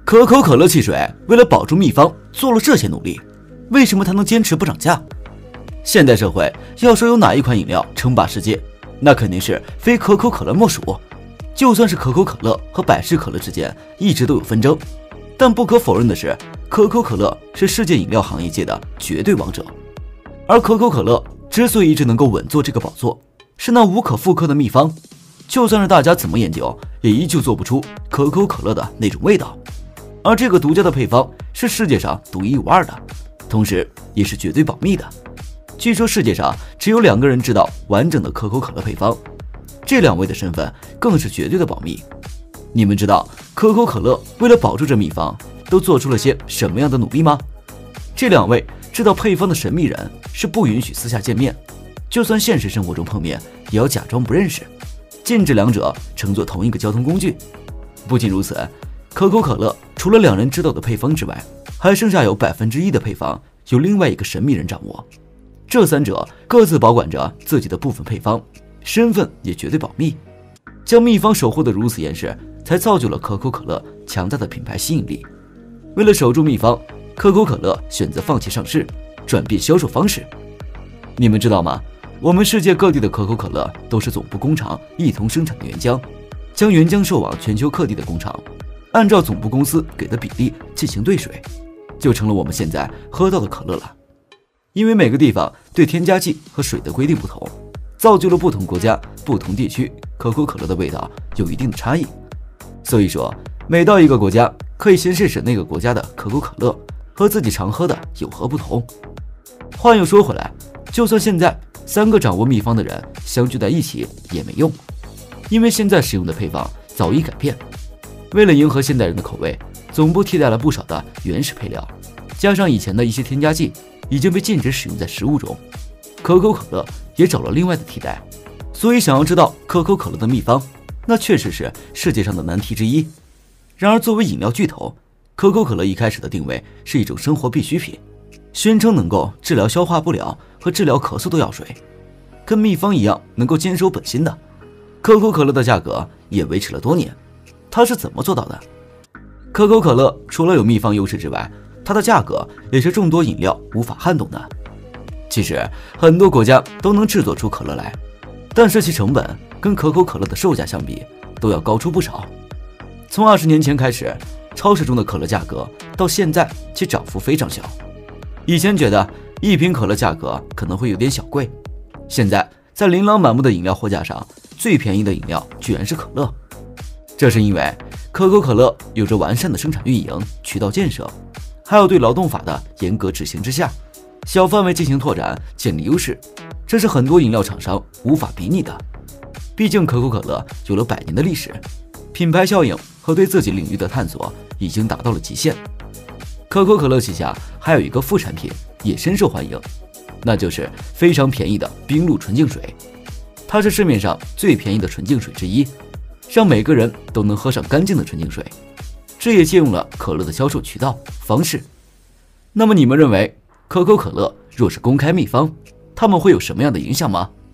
可口可乐汽水为了保住秘方做了这些努力，为什么它能坚持不涨价？现代社会要说有哪一款饮料称霸世界，那肯定是非可口可乐莫属。就算是可口可乐和百事可乐之间一直都有纷争，但不可否认的是，可口可乐是世界饮料行业界的绝对王者。而可口可乐之所以一直能够稳坐这个宝座，是那无可复刻的秘方，就算是大家怎么研究，也依旧做不出可口可乐的那种味道。而这个独家的配方是世界上独一无二的，同时也是绝对保密的。据说世界上只有2个人知道完整的可口可乐配方，这2位的身份更是绝对的保密。你们知道可口可乐为了保住这秘方都做出了些什么样的努力吗？这2位知道配方的神秘人是不允许私下见面，就算现实生活中碰面也要假装不认识，禁止2者乘坐同一个交通工具。不仅如此，可口可乐除了2人知道的配方之外，还剩下有1%的配方由另外一个神秘人掌握。这3者各自保管着自己的部分配方，身份也绝对保密，将秘方守护得如此严实，才造就了可口可乐强大的品牌吸引力。为了守住秘方，可口可乐选择放弃上市，转变销售方式。你们知道吗？我们世界各地的可口可乐都是总部工厂一同生产的原浆，将原浆售往全球各地的工厂，按照总部公司给的比例进行兑水，就成了我们现在喝到的可乐了。因为每个地方对添加剂和水的规定不同，造就了不同国家、不同地区可口可乐的味道有一定的差异。所以说，每到一个国家，可以先试试那个国家的可口可乐和自己常喝的有何不同。话又说回来，就算现在3个掌握秘方的人相聚在一起也没用，因为现在使用的配方早已改变。为了迎合现代人的口味，总部替代了不少的原始配料，加上以前的一些添加剂已经被禁止使用在食物中，可口可乐也找了另外的替代。所以想要知道可口可乐的秘方，那确实是世界上的难题之一。然而作为饮料巨头，可口可乐一开始的定位是一种生活必需品，宣称能够治疗消化不良和治疗咳嗽的药水，跟秘方一样能够坚守本心的。可口可乐的价格也维持了多年，它是怎么做到的？可口可乐除了有秘方优势之外，它的价格也是众多饮料无法撼动的。其实很多国家都能制作出可乐来，但是其成本跟可口可乐的售价相比都要高出不少。从20年前开始，超市中的可乐价格到现在其涨幅非常小。以前觉得一瓶可乐价格可能会有点小贵，现在在琳琅满目的饮料货架上，最便宜的饮料居然是可乐。这是因为可口可乐有着完善的生产运营、渠道建设，还有对劳动法的严格执行之下，小范围进行拓展，建立优势，这是很多饮料厂商无法比拟的。毕竟可口可乐有了100年的历史，品牌效应和对自己领域的探索已经达到了极限。可口可乐旗下还有一个副产品也深受欢迎，那就是非常便宜的冰露纯净水。它是市面上最便宜的纯净水之一，让每个人都能喝上干净的纯净水。这也借用了可乐的销售渠道方式。那么你们认为可口可乐若是公开秘方，他们会有什么样的影响吗？